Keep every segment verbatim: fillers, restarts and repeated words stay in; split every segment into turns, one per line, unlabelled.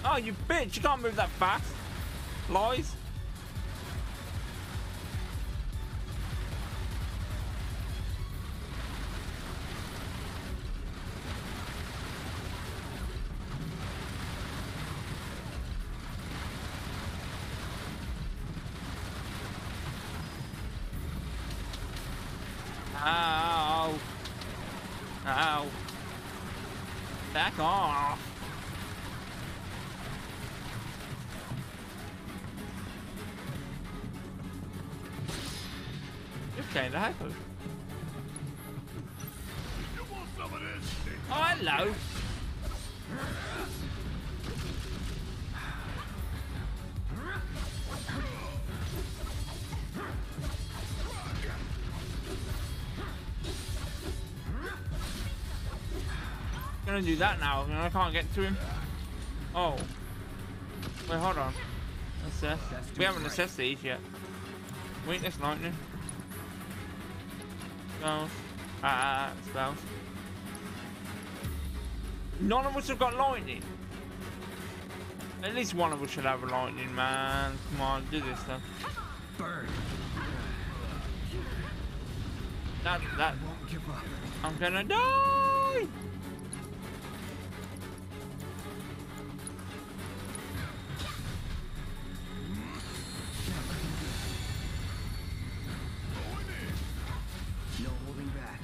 Oh, you bitch! You can't move that fast. Lies. Ow. Ow. Back off. You're kinda hyper. Oh, hello. Gonna do that now, and I can't get to him. Oh. Wait, hold on. Assess. We haven't assessed these yet. Weakness, lightning. Spells. Ah, spells. None of us have got lightning. At least one of us should have a lightning, man. Come on, do this then.
Burn.
That, that.
Won't give up.
I'm gonna die!
No holding back.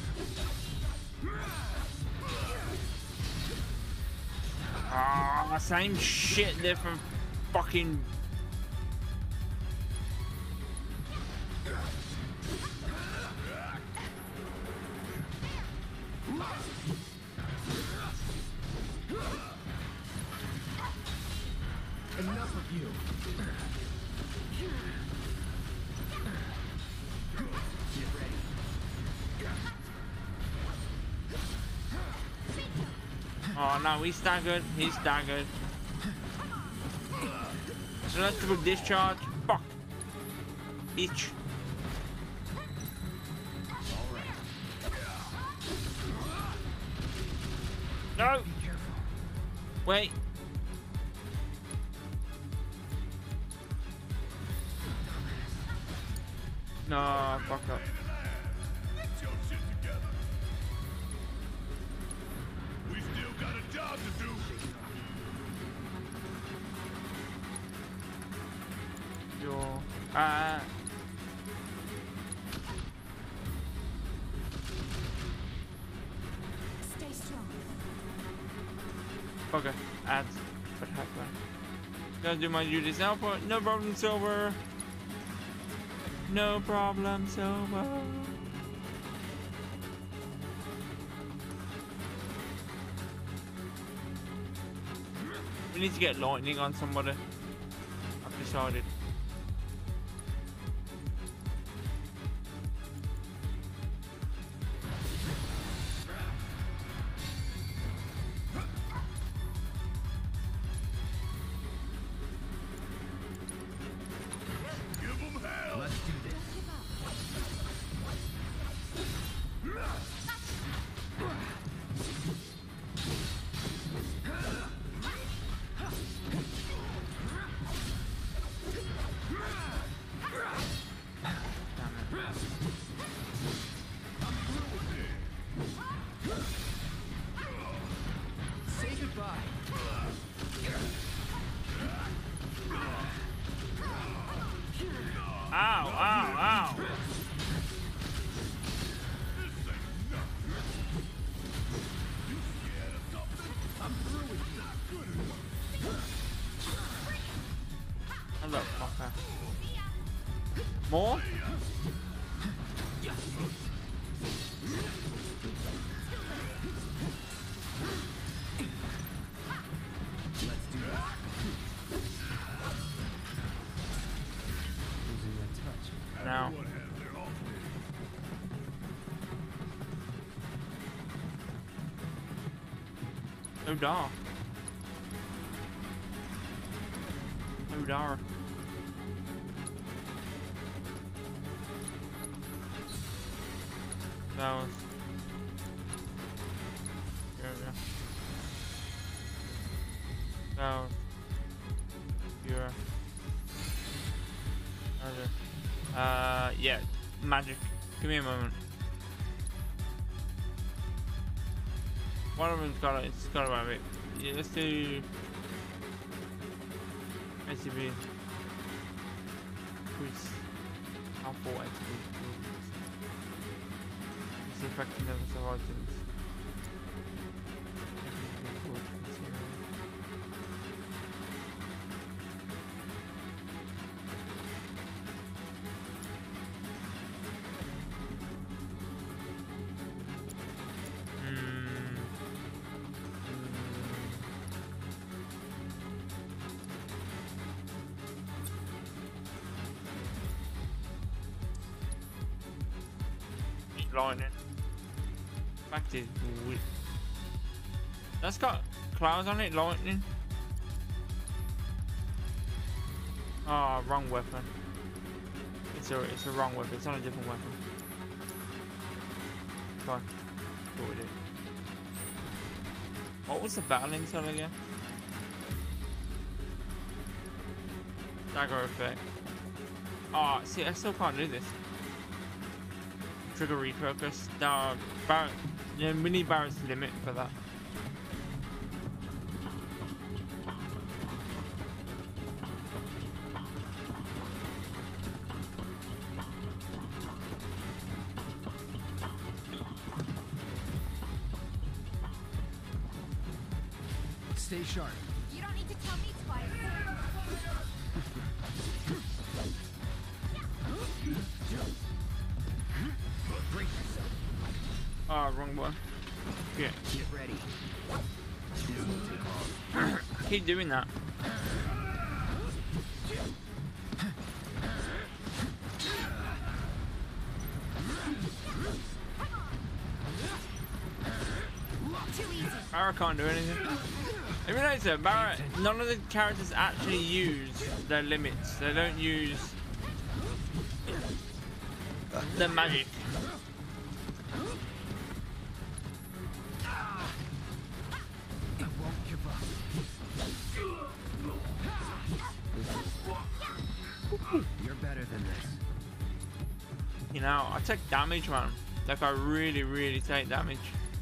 Ah, same shit, different fucking.
Enough of you. Get ready.
Oh no, he's staggered. He's staggered. Electrical discharge. Fuck. Each.
All right.
No.
Be careful.
Wait. No, fuck up.
Get your shit together. We still got a job to do.
Yo. Uh.
Stay strong.
Okay. Ads. What happened? Gotta do my duties now, but no problem, Silver. No problem, Silver. We need to get lightning on somebody. I've decided.
Give them hell.
Let's do this. Say goodbye.
Ow, ow, ow. Hello, fucker. More?
Let's do this. Losing my touch.
Now.
What have their alternate?
Oh, dar. Oh, dar. That was. There we go. Cloud. Pure. Uh, yeah, magic. Give me a moment. One of them's got it. It's got about it. Yeah, let's do A T B. Increase how full A T B. It's the effectiveness of items. Lightning. Fact is, that's got clouds on it. Lightning. Oh, wrong weapon. It's a it's a wrong weapon. It's on a different weapon. Fine. What we do? What was the battle intel again? Dagger effect. Oh, see, I still can't do this. Trigger refocus. No, Barret. Yeah, we need Barret's limit for that.
Stay sharp.
You don't need to tell me twice.
Oh, wrong one. Yeah.
Get ready. This won't take long.
Keep doing that.
Too easy.
Barret can't do anything. Even though it's a Barret, none of the characters actually use their limits. They don't use the magic.
I won't give up. You're better than this.
You know, I take damage, man. Like, I really, really take damage.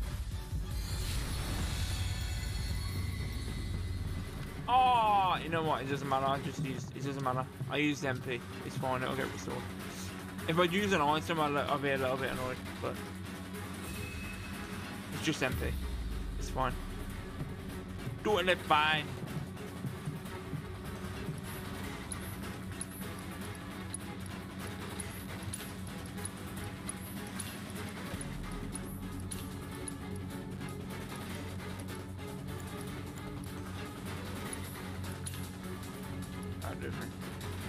Oh, you know what? It doesn't matter. I just use. It doesn't matter. I use M P. It's fine. It'll get restored. If I use an item, I'll, I'll be a little bit annoyed, but it's just M P. It's fine. Do it, fine. Different.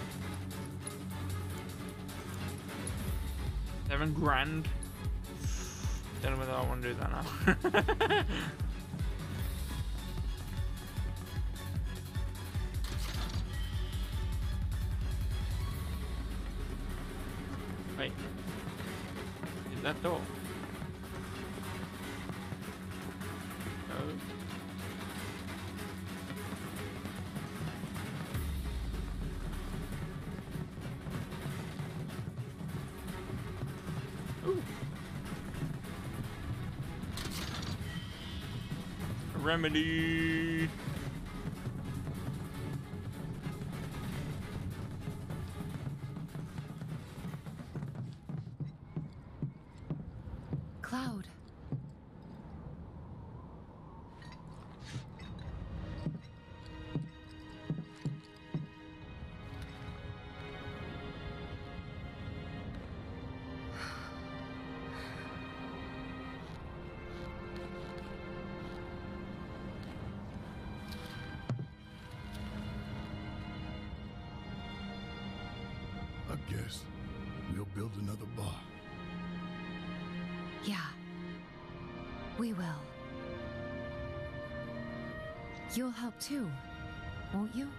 Seven grand. Don't know whether I want to do that now. Wait. Is that door? No. Remedy.
Cloud.
I guess we'll build another bar.
Yeah. We will. You'll help too, won't you?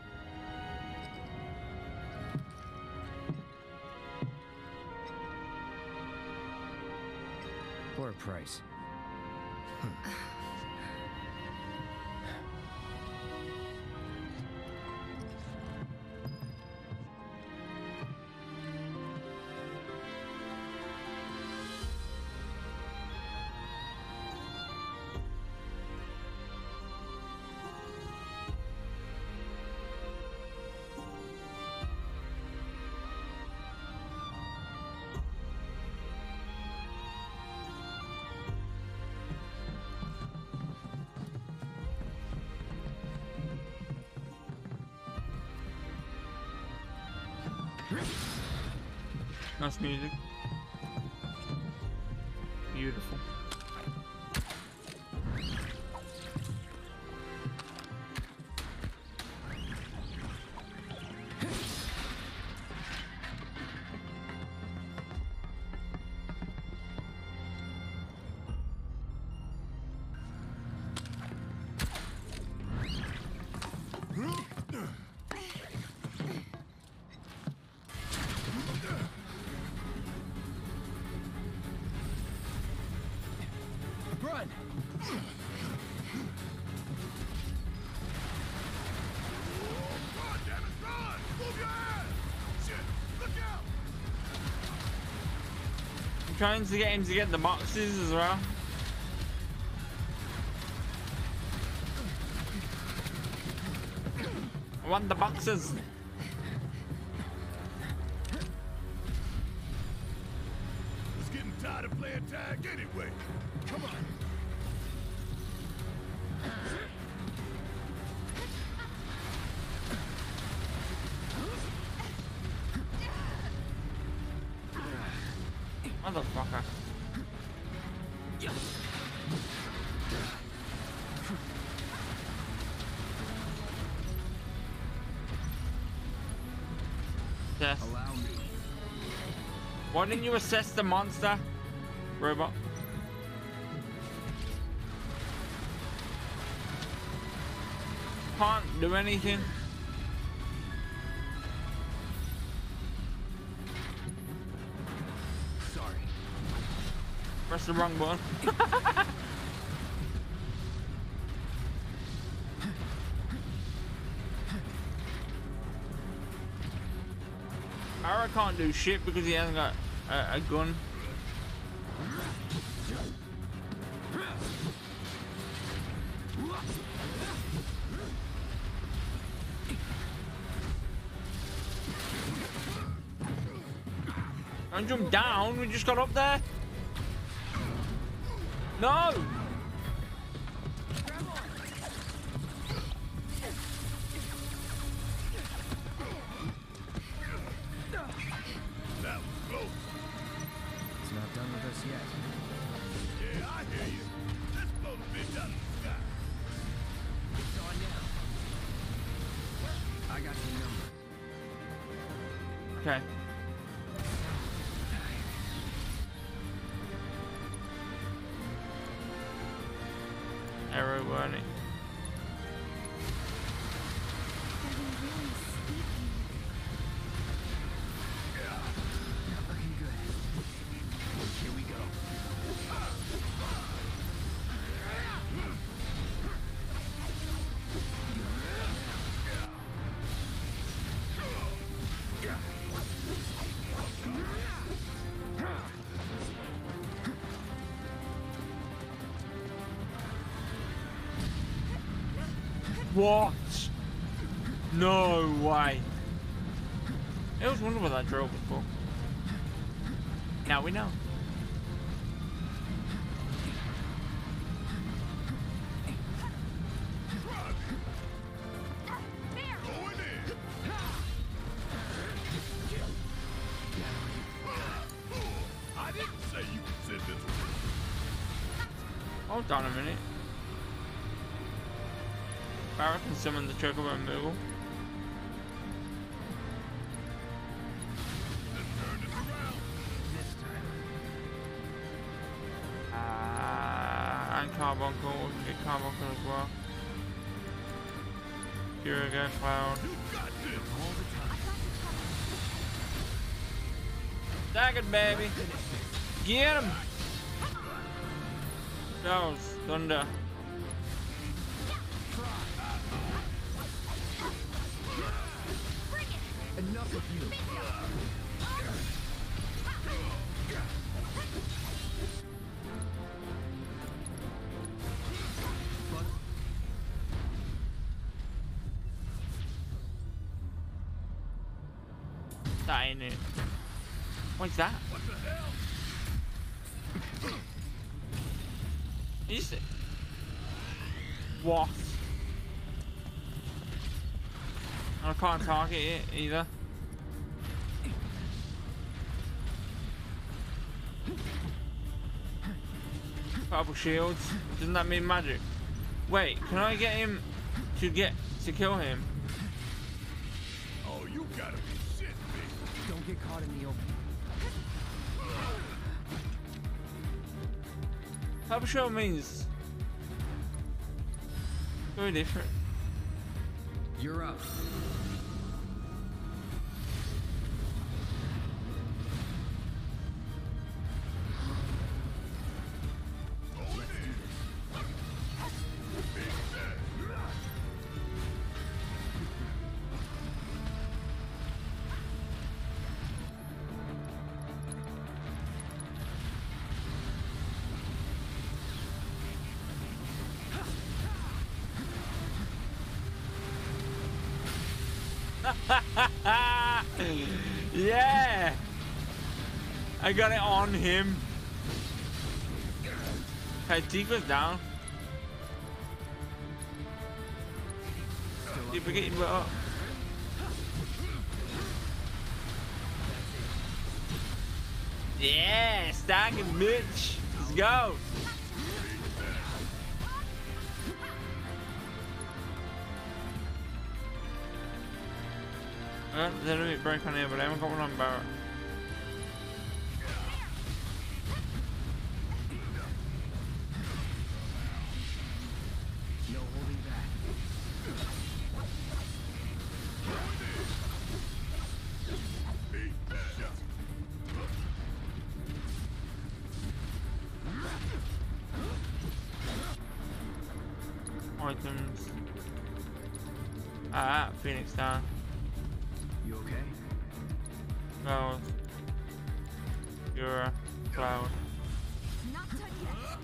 For a price.
Nice music. Beautiful.
Run! Run, damn it, run! Move your ass! Shit, look out!
I'm trying to get him to get the boxes as well. I want the boxes.
It's getting tired of playing tag anyway. Come on.
Motherfucker. Yes.
Allow me.
Why didn't you assess the monster, robot? Can't do anything.
Sorry.
Press the wrong button. Ara can't do shit because he hasn't got a, a gun. Don't jump down, we just got up there. No!
That was close.
It's not done with us yet.
Yeah, I hear you. Let's blow the bitch out of the sky.
It's on now. I got your number.
Okay. Arrow burning.
Not looking good. Here we go.
What? No way. I always wondered what that drill was for. Now we know.
Going in. I didn't say you could sit this way.
Hold on a minute. Barra can summon the Chocobo Moogle.
Let's turn this around.
This time.
Uh, and Carbuncle. We can get Carbuncle as well. Furiga, Cloud.
You got this.
All the time.
Dagged, baby. Get him. Goes. Thunder.
Enough of you. But
That ain't it. What's that?
What the hell?
Is it? What? I can't target it either. Purple shields. Doesn't that mean magic? Wait, can I get him to get to kill him?
Oh, you gotta be shit, me.
Don't get caught in the open.
Purple shield means very different.
You're up.
Yeah, I got it on him. Okay, Tifa's down. Tifa, get him up. Yeah, stack him, bitch. Let's go. Uh, there's a bit break on here, but I haven't got one on Barrett.
No holding back.
Items. Ah, Phoenix down.
You okay?
Cloud. You're a cloud.
Not done yet.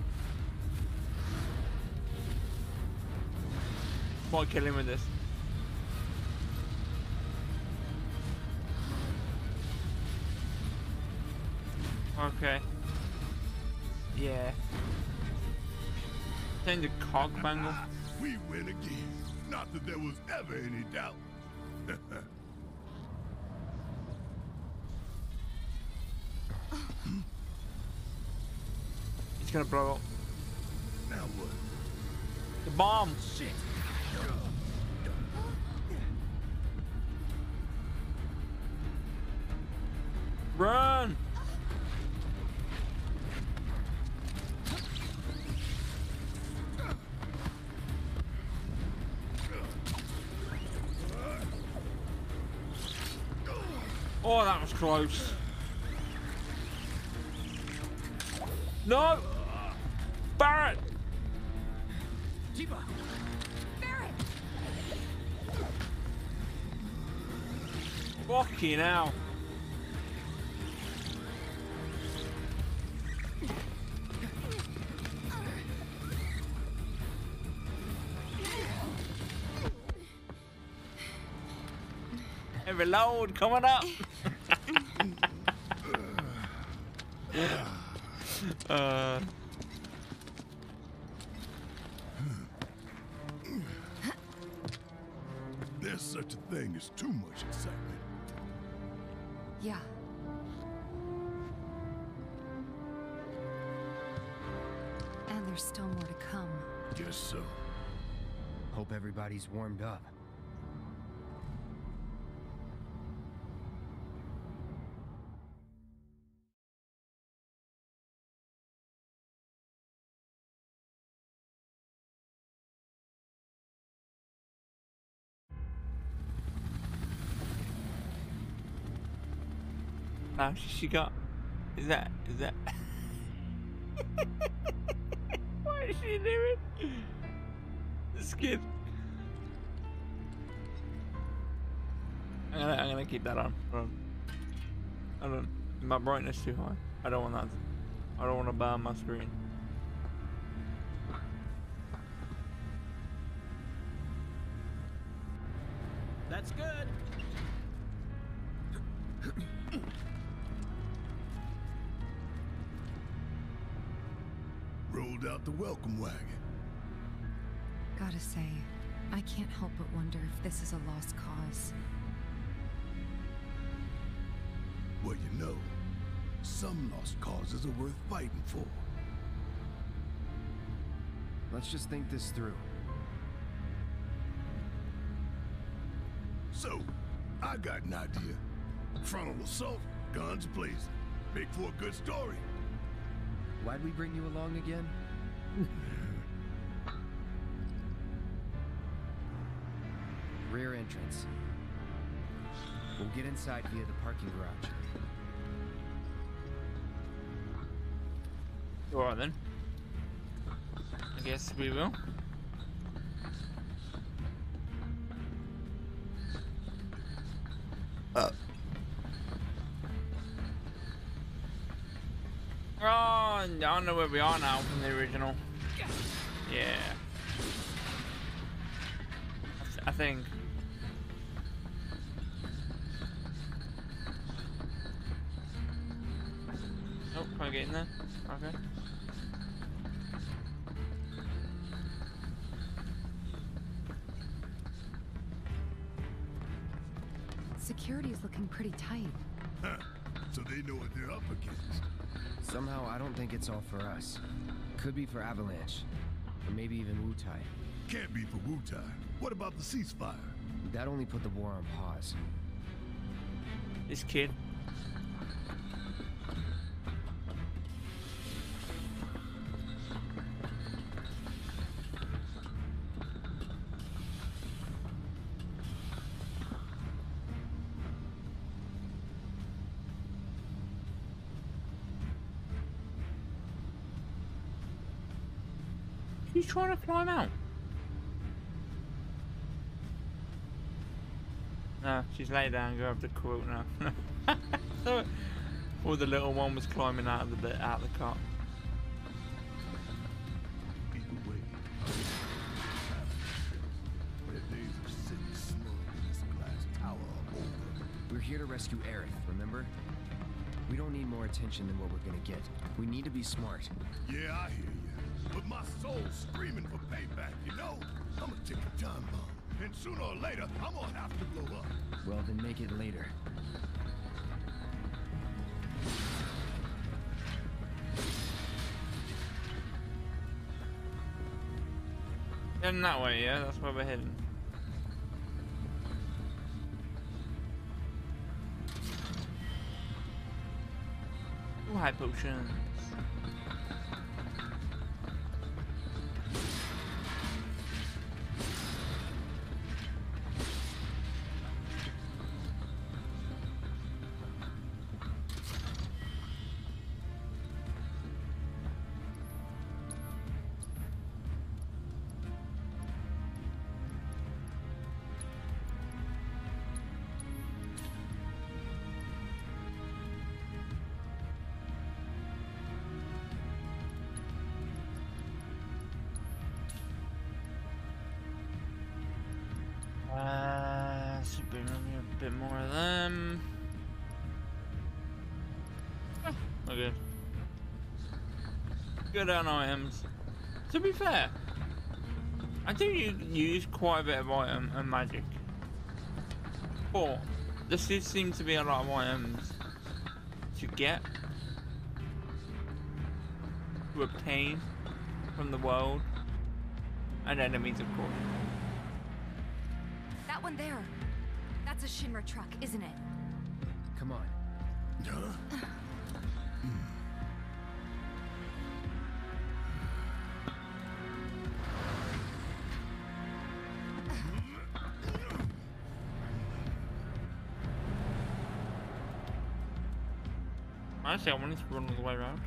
Might kill him with this. Okay. Yeah. Change the cock bangle.
We win again. Not that there was ever any doubt.
It's gonna blow up.
Now what?
The bomb.
Shit.
Run. Oh, that was close. No! Barrett!
Tifa!
Barrett!
Fucking hell. Every load coming up. uh.
There's such a thing as too much excitement.
Yeah. And there's still more to come.
Guess so.
Hope everybody's warmed up.
Now she got. Is that? Is that? What is she doing? This kid. I'm gonna, I'm gonna keep that on. Hold on. Hold on. My brightness too high. I don't want that. I don't want to burn my screen.
That's good.
Rolled out the welcome wagon.
Gotta say, I can't help but wonder if this is a lost cause.
Well, you know, some lost causes are worth fighting for.
Let's just think this through.
So, I got an idea. Frontal assault, guns blazing. Make for a good story.
Why'd we bring you along again? Rear entrance. We'll get inside via the parking garage.
Alright then. I guess we will.
Uh.
Oh, I don't know where we are now from the original. Yeah. I, th I think. Oh, can I get in there? Okay.
Security is looking pretty tight.
Huh. So they know what they're up against.
Somehow, I don't think it's all for us. Could be for Avalanche. Or maybe even Wutai.
Can't be for Wutai. What about the ceasefire?
That only put the war on pause.
This kid. She's trying to climb out. No, she's laid down and grabbed the quilt now. Or the little one was climbing out of the out of the car.
Either way, their days of sitting snug in this glass tower are over.
We're here to rescue Aerith, remember? We don't need more attention than what we're gonna get. We need to be smart.
Yeah, I hear you. But my soul's screaming for payback, you know? I'm a ticking time bomb. And sooner or later, I'm gonna have to blow up.
Well, then make it later.
Heading that way, yeah? That's where we're heading. Ooh, high potions. Uh, super, a bit more of them. Oh, okay. Good on items. To be fair, I do use quite a bit of item and magic. But there still seems to be a lot of items to get, to obtain from the world, and enemies, of course.
That one there. That's a Shinra truck, isn't it?
Come on.
Huh?
Honestly, I wanted to run all the way around.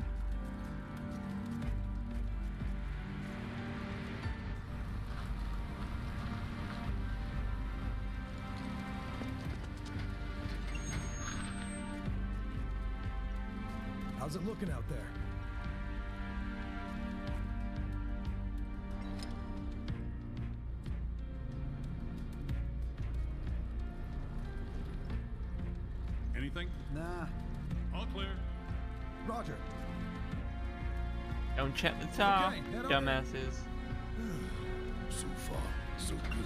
How's it looking out there?
Anything?
Nah.
All clear.
Roger.
Don't check the top,
Okay, head on.
dumbasses.
So far, so good.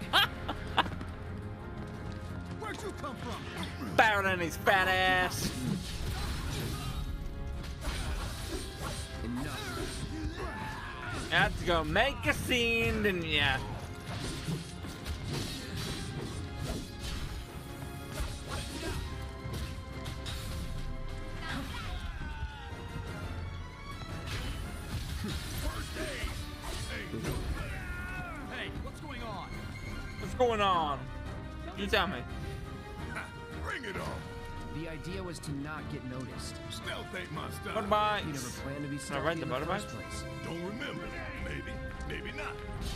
Where'd you come from?
Baron and his fat ass. I had to go make a scene, and yeah.
Hey, what's going on?
What's going on? You tell me.
Bring it on.
The idea was to not get noticed.
Stealth ain't my style.
Motorbikes.
You never planned to be
Can I
stealthy
ride the
in the
motorbikes?
first place.
Don't remember. Maybe, maybe not.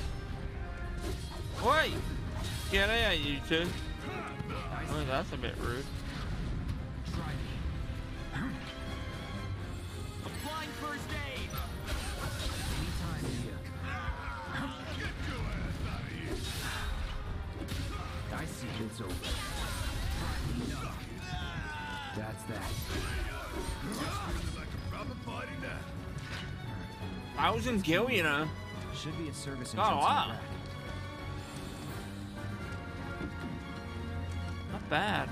Wait! Get out, you two. Oh, that's a bit rude.
Try me. Applying first aid.
Anytime, Mia.
Get your ass out of here.
I see it's over. That's that.
Screaming like a proper party now.
Thousand gil, you know.
Should be a service
Oh,
entrance in the
wow.
back.
Not bad.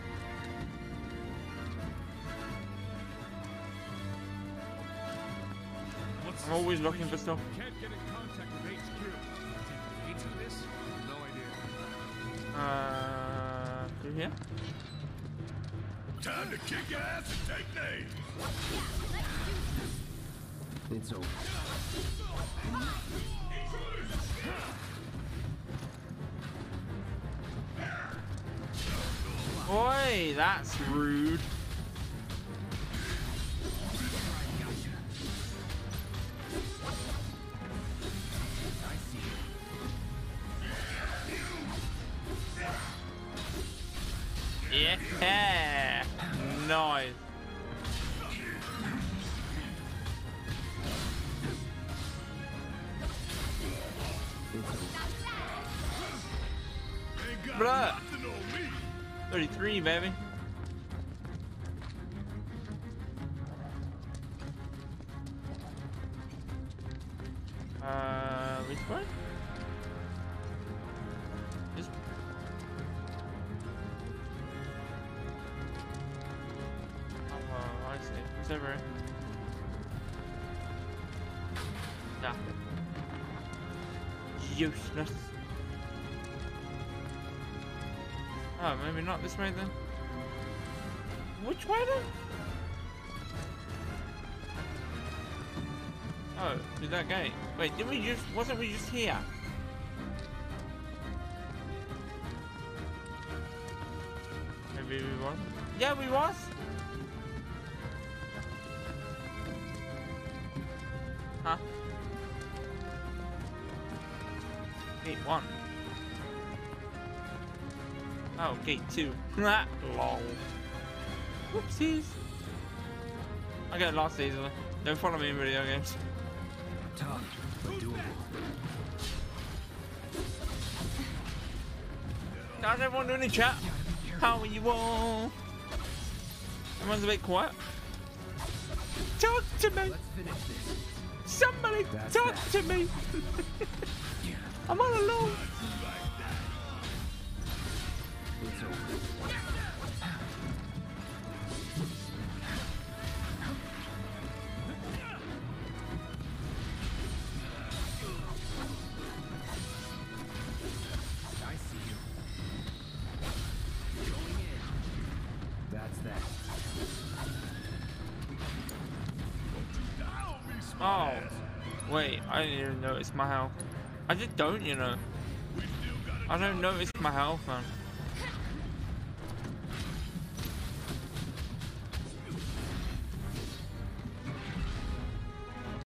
What's
I'm always looking for stuff.
Can't get in contact with H Q. Think the dates of this? No idea.
Uh, through here?
Time to kick ass and take names.
It's over.
Oi, that's rude.
I see it.
Yeah. Nice.
It's over.
Ain't got
Bruh.
nothing on me.
thirty-three, baby. Uh, which way? This. Oh, I see. It's over here. Nah. Useless. Oh, maybe not this way then. Which way then? Oh, through that gate. Wait, didn't we just, wasn't we just here? Maybe we was? Yeah, we was! Huh? Gate one. Oh, gate two. Lol. Whoopsies. I get lost easily. Don't follow me in video games.
Tough, but doable.
How's everyone doing in chat? How are you all? Everyone's a bit quiet. Talk to me!
Let's finish this.
Somebody
That's
talk
that.
to me! I'm all alone.
It's over. I see you. Going in. That's that.
Down me, smart
Oh,
ass.
wait, I didn't even notice my health. I just don't, you know.
We still got
I don't notice my health, man.